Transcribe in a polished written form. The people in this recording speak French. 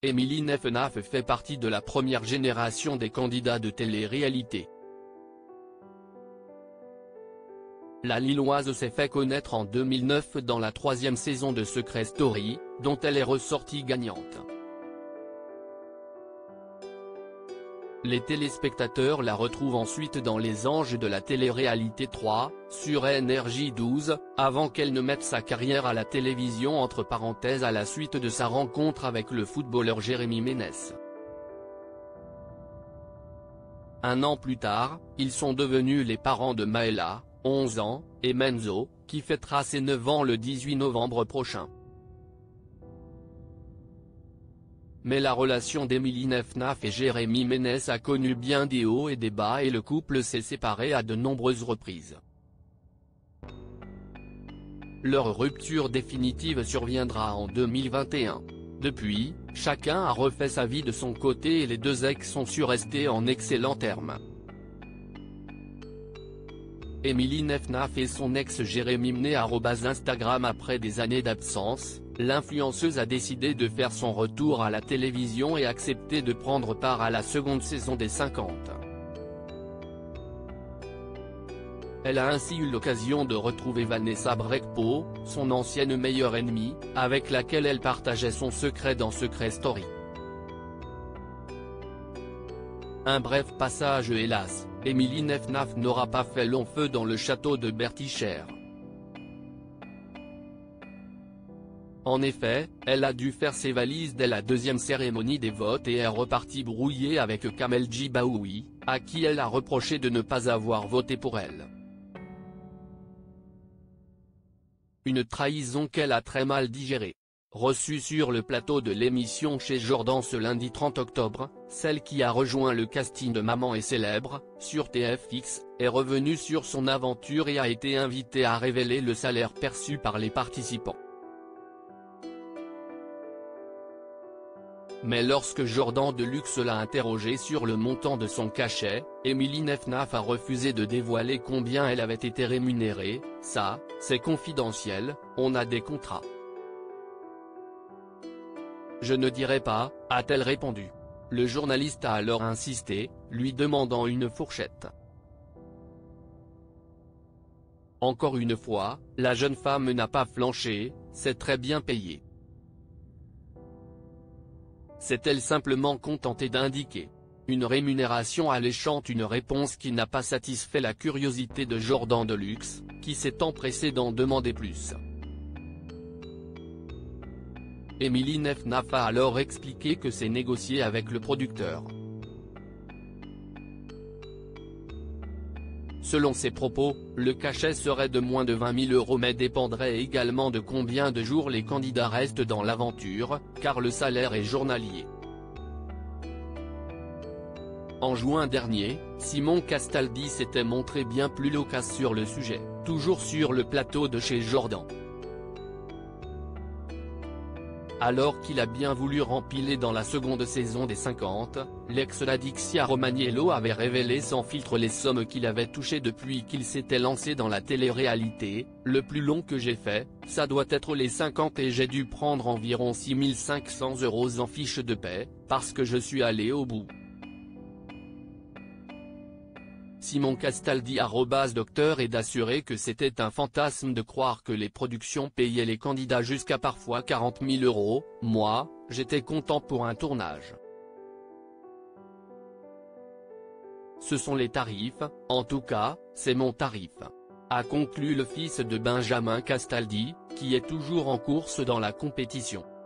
Émilie Nefnaf fait partie de la première génération des candidats de télé-réalité. La Lilloise s'est fait connaître en 2009 dans la 3e saison de Secret Story, dont elle est ressortie gagnante. Les téléspectateurs la retrouvent ensuite dans Les Anges de la télé-réalité 3, sur NRJ 12, avant qu'elle ne mette sa carrière à la télévision entre parenthèses à la suite de sa rencontre avec le footballeur Jérémy Ménès. Un an plus tard, ils sont devenus les parents de Maëla, 11 ans, et Menzo, qui fêtera ses 9 ans le 18 novembre prochain. Mais la relation d'Émilie Nefnaf et Jérémy Ménès a connu bien des hauts et des bas et le couple s'est séparé à de nombreuses reprises. Leur rupture définitive surviendra en 2021. Depuis, chacun a refait sa vie de son côté et les deux ex sont restés en excellents termes. Émilie Nefnaf et son ex Jérémy Ménès @Instagram. Après des années d'absence, l'influenceuse a décidé de faire son retour à la télévision et accepté de prendre part à la seconde saison des 50. Elle a ainsi eu l'occasion de retrouver Vanessa Brecpo, son ancienne meilleure ennemie, avec laquelle elle partageait son secret dans Secret Story. Un bref passage hélas, Émilie Nefnaf n'aura pas fait long feu dans le château de Bertichère. En effet, elle a dû faire ses valises dès la 2e cérémonie des votes et est repartie brouillée avec Kamel Djibaoui, à qui elle a reproché de ne pas avoir voté pour elle. Une trahison qu'elle a très mal digérée. Reçue sur le plateau de l'émission Chez Jordan ce lundi 30 octobre, celle qui a rejoint le casting de Maman est célèbre, sur TFX, est revenue sur son aventure et a été invitée à révéler le salaire perçu par les participants. Mais lorsque Jordan Deluxe l'a interrogée sur le montant de son cachet, Émilie Nefnaf a refusé de dévoiler combien elle avait été rémunérée. Ça, c'est confidentiel, on a des contrats. Je ne dirai pas, a-t-elle répondu. Le journaliste a alors insisté, lui demandant une fourchette. Encore une fois, la jeune femme n'a pas flanché, c'est très bien payé. S'est-elle simplement contentée d'indiquer une rémunération alléchante, une réponse qui n'a pas satisfait la curiosité de Jordan Deluxe, qui s'est empressé d'en demander plus. Émilie Nefnaf a alors expliqué que c'est négocié avec le producteur. Selon ses propos, le cachet serait de moins de 20 000 € mais dépendrait également de combien de jours les candidats restent dans l'aventure, car le salaire est journalier. En juin dernier, Simon Castaldi s'était montré bien plus loquace sur le sujet, toujours sur le plateau de Chez Jordan. Alors qu'il a bien voulu rempiler dans la seconde saison des 50, l'ex-d'Adixia Romaniello avait révélé sans filtre les sommes qu'il avait touchées depuis qu'il s'était lancé dans la télé-réalité. Le plus long que j'ai fait, ça doit être les 50 et j'ai dû prendre environ 6 500 € en fiche de paie, parce que je suis allé au bout. Simon Castaldi @docteur est d'assurer que c'était un fantasme de croire que les productions payaient les candidats jusqu'à parfois 40 000 €, moi, j'étais content pour un tournage. Ce sont les tarifs, en tout cas, c'est mon tarif. A conclu le fils de Benjamin Castaldi, qui est toujours en course dans la compétition.